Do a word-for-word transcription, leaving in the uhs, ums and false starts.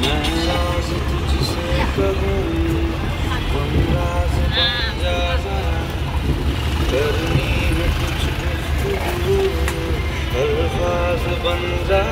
मैं राज तुझसे कहूँ, हम राज बन जा जरा, करनी है कुछ गुफ्तगू, अल्फाज बन जा